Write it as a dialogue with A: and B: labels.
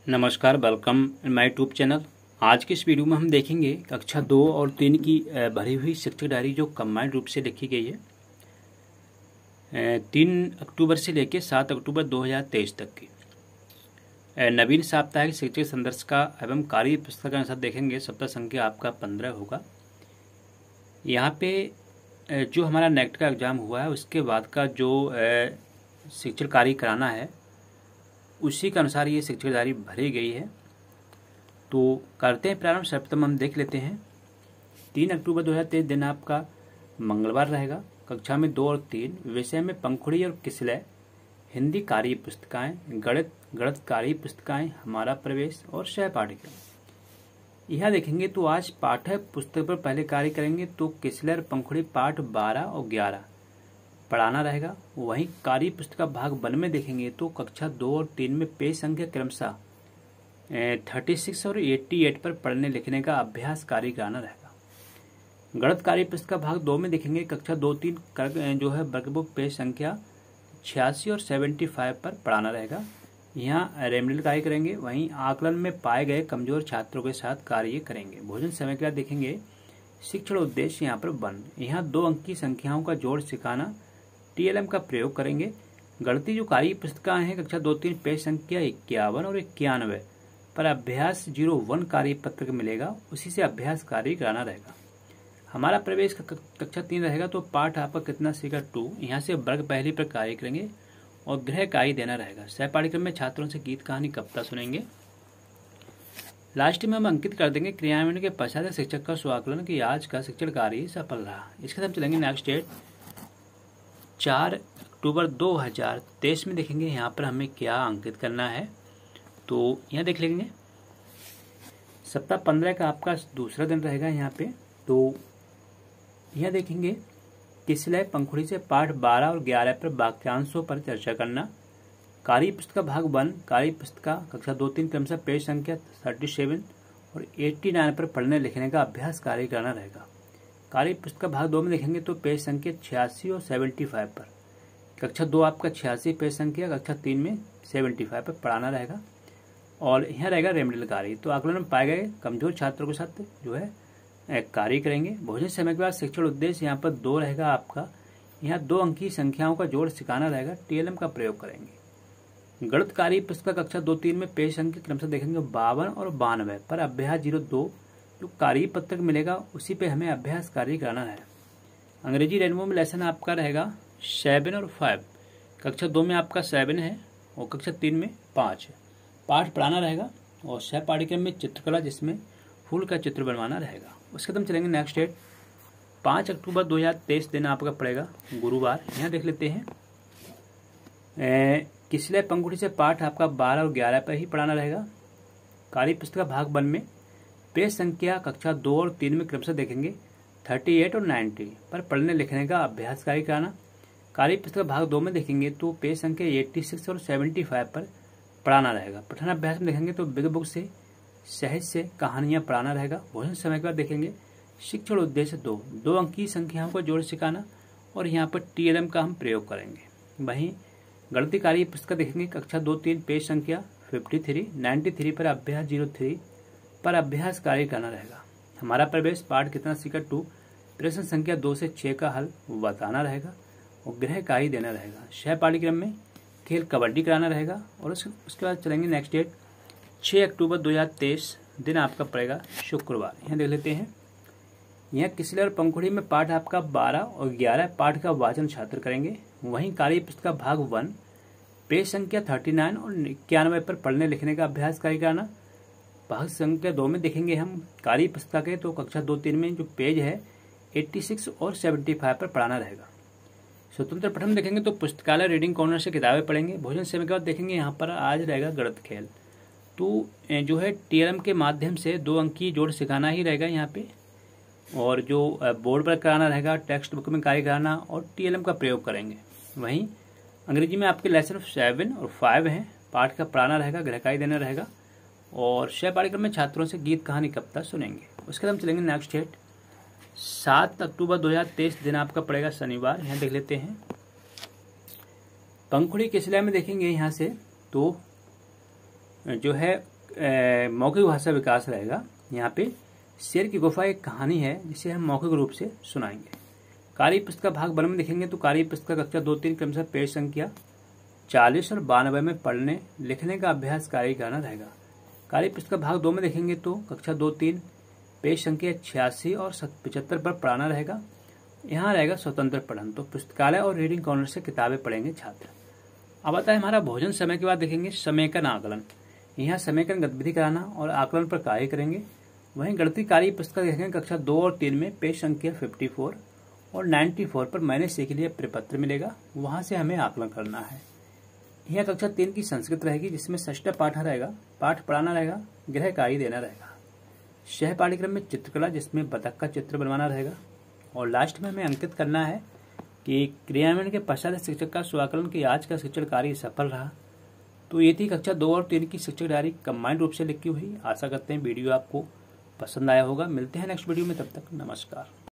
A: नमस्कार, welcome in my YouTube channel. आज के इस वीडियो में हम देखेंगे कक्षा 2 और 3 की भरी हुई शिक्षक डायरी जो कंबाइंड रूप से लिखी गई है 3 अक्टूबर से लेकर 7 अक्टूबर 2023 तक की। नवीन साप्ताहिक शिक्षक संदर्शिका एवं कार्य पुस्तक के अनुसार देखेंगे। सप्ताह संख्या आपका 15 होगा। यहाँ पे जो हमारा नेक्ट का एग्ज़ाम हुआ है उसके बाद का जो शिक्षण कार्य कराना है उसी के अनुसार ये शिक्षक डायरी भरी गई है। तो करते हैं प्रारंभ। सर्वप्रथम हम देख लेते हैं 3 अक्टूबर 2023 दिन आपका मंगलवार रहेगा। कक्षा में 2 और 3 विषय में पंखुड़ी और किसलय, हिंदी कार्य पुस्तिकाएँ, गणित कार्य पुस्तिकाएँ, हमारा प्रवेश और सहपाठ्यक्रम। यहाँ देखेंगे तो आज पाठ्य पुस्तक पर पहले कार्य करेंगे तो किसलय और पंखुड़ी पाठ 12 और 11 पढ़ाना रहेगा। वहीं कार्य पुस्तक भाग 1 में देखेंगे तो कक्षा 2 और 3 में पेज संख्या क्रमशः 36 और 88 पर पढ़ने लिखने का अभ्यास कार्य कराना रहेगा। गणित कार्य पुस्तक भाग 2 में देखेंगे कक्षा 2-3 जो है वर्कबुक पेज संख्या 86 और 75 पर पढ़ाना रहेगा। यहाँ रेमडल कार्य करेंगे। वहीं आकलन में पाए गए कमजोर छात्रों के साथ कार्य करेंगे। भोजन समय के बाद देखेंगे शिक्षण उद्देश्य यहाँ पर 1। यहाँ 2 अंक की संख्याओं का जोड़ सिखाना, TLM का प्रयोग करेंगे। गणितीय जो कार्य पुस्तिकाएं हैं कक्षा 2-3 पेज संख्या 51 और 91 पर अभ्यास 01 कार्य पत्र मिलेगा, उसी से अभ्यास कार्य कराना रहेगा। हमारा प्रवेश कक्षा 3 रहेगा तो पाठ आपका कितना सीखा 2, यहाँ से वर्ग पहली पर कार्य करेंगे और गृह कार्य देना रहेगा। सहपाठ्यक्रम में छात्रों से गीत कहानी कविता सुनेंगे। लास्ट में हम अंकित कर देंगे क्रियान्वयन के पश्चात शिक्षक का स्वाकलन कि आज का शिक्षण कार्य सफल रहा। इसके साथ हम चलेंगे नेक्स्ट डेट 4 अक्टूबर 2023 में देखेंगे यहाँ पर हमें क्या अंकित करना है। तो यहाँ देख लेंगे सप्ताह 15 का आपका दूसरा दिन रहेगा यहाँ पे। तो यहाँ देखेंगे किसलय पंखुड़ी से पाठ 12 और 11 पर वाक्यांशों पर चर्चा करना। कार्य पुस्तक भाग 1 कार्य पुस्तक कक्षा 2-3 क्रमशः पेज संख्या 37 और 89 पर पढ़ने लिखने का अभ्यास कार्य करना रहेगा। कार्य पुस्तक भाग 2 में देखेंगे तो पेज संख्या 86 और 75 पर। कक्षा 2 आपका 86 पेज संख्या, कक्षा 3 में 75 पर पढ़ाना रहेगा। और यहाँ रहेगा रेमडल कार्य। तो आकलन में पाए गए कमजोर छात्रों के साथ जो है कार्य करेंगे। भोजन समय के बाद शिक्षण उद्देश्य यहाँ पर 2 रहेगा आपका। यहाँ 2 अंक की संख्याओं का जोड़ सिखाना रहेगा, TLM का प्रयोग करेंगे। गणित कार्य पुस्तक कक्षा 2-3 में पेज संख्या क्रमशः देखेंगे 52 और 92 पर अभ्यास 02 जो कार्य पत्रक मिलेगा उसी पे हमें अभ्यास कार्य कराना है। अंग्रेजी रेनबो में लेसन आपका रहेगा 7 और 5। कक्षा 2 में आपका 7 है और कक्षा 3 में 5 है। पाठ पढ़ाना रहेगा और सह पाठ्यक्रम में चित्रकला जिसमें फूल का चित्र बनवाना रहेगा। उसके बाद हम चलेंगे नेक्स्ट डेट 5 अक्टूबर 2023 दिन आपका पड़ेगा गुरुवार। यहाँ देख लेते हैं किसलय पंखुड़ी से पाठ आपका 12 और 11 पर ही पढ़ाना रहेगा। कार्य पुस्तक भाग 1 में पेज संख्या कक्षा 2 और 3 में क्रमशः देखेंगे 38 और 90 पर पढ़ने लिखने का अभ्यास कार्य कराना। कार्य पुस्तक भाग 2 में देखेंगे तो पेज संख्या 86 और 75 पर पढ़ाना रहेगा। पठन अभ्यास में देखेंगे तो बिग बुक से सहज से कहानियां पढ़ाना रहेगा। भोजन समय के बाद देखेंगे शिक्षण उद्देश्य 2 अंक की संख्याओं को जोड़ सिखाना और यहाँ पर TLM का हम प्रयोग करेंगे। वहीं गणितीय कार्य पुस्तक देखेंगे कक्षा 2-3 पेज संख्या 53, 93 पर अभ्यास 03 पर अभ्यास कार्य करना रहेगा। हमारा प्रवेश पाठ कितना सीखा 2 प्रश्न संख्या 2 से 6 का हल बताना रहेगा और गृह कार्य देना रहेगा। सह पाठ्यक्रम में खेल कबड्डी कराना रहेगा। और उसके बाद चलेंगे नेक्स्ट डेट 6 अक्टूबर 2023 दिन आपका पड़ेगा शुक्रवार। यहाँ देख लेते हैं यहाँ किसलय और पंखुड़ी में पाठ आपका 12 और 11 पाठ का वाचन छात्र करेंगे। वहीं कार्य पुस्तक भाग 1 पेज संख्या 39 और 91 पर पढ़ने लिखने का अभ्यास कार्य कराना। भाग संख्या 2 में देखेंगे हम कार्य पुस्तक है तो कक्षा 2-3 में जो पेज है 86 और 75 पर पढ़ाना रहेगा। स्वतंत्र पठन देखेंगे तो पुस्तकालय रीडिंग कॉर्नर से किताबें पढ़ेंगे। भोजन समय के बाद देखेंगे यहाँ पर आज रहेगा गणित खेल। तो जो है TLM के माध्यम से 2 अंक की जोड़ सिखाना ही रहेगा यहाँ पे। और जो बोर्ड पर कराना रहेगा टेक्स्ट बुक में कार्य कराना और TLM का प्रयोग करेंगे। वहीं अंग्रेजी में आपके लेसन 7 और 5 हैं, पाठ का पढ़ाना रहेगा, गृह कार्य देना रहेगा और सह पाठ्यक्रम में छात्रों से गीत कहानी कविता सुनेंगे। उसके बाद हम चलेंगे नेक्स्ट डेट 7 अक्टूबर 2023 दिन आपका पड़ेगा शनिवार। यहाँ देख लेते हैं पंखुड़ी किसलय में देखेंगे यहाँ से तो जो है मौखिक भाषा विकास रहेगा। यहाँ पे शेर की गुफा एक कहानी है जिसे हम मौखिक रूप से सुनाएंगे। कार्य पुस्तक भाग 1 में देखेंगे तो कार्य पुस्तक कक्षा 2-3 क्रमशः पेज संख्या 40 और 92 में पढ़ने लिखने का अभ्यास कार्य करना रहेगा। कार्य पुस्तक भाग 2 में देखेंगे तो कक्षा 2-3 पेज संख्या 86 और 75 पर पढ़ाना रहेगा। यहाँ रहेगा स्वतंत्र पठन, तो पुस्तकालय और रीडिंग कॉर्नर से किताबें पढ़ेंगे छात्र। अब आता है हमारा भोजन समय के बाद देखेंगे समेकन आकलन। यहाँ समेकन गतिविधि कराना और आकलन पर कार्य करेंगे। वहीं गणितीय कार्य पुस्तक देखेंगे कक्षा 2 और 3 में पेज संख्या 54 और 94 पर मैंने सीख लिया प्रपत्र मिलेगा, वहां से हमें आकलन करना है। यहाँ कक्षा 3 की संस्कृत रहेगी जिसमें षष्ठ पाठ रहेगा, पाठ पढ़ाना रहेगा, गृह कार्य देना रहेगा। सह पाठ्यक्रम में चित्रकला जिसमें बतख का चित्र बनवाना रहेगा और लास्ट में हमें अंकित करना है कि क्रियान्वयन के पश्चात शिक्षक का स्वाकलन कि आज का शिक्षण कार्य सफल रहा। तो ये थी कक्षा 2 और 3 की शिक्षक डायरी कंबाइंड रूप से लिखी हुई। आशा करते हैं वीडियो आपको पसंद आया होगा। मिलते हैं नेक्स्ट वीडियो में, तब तक नमस्कार।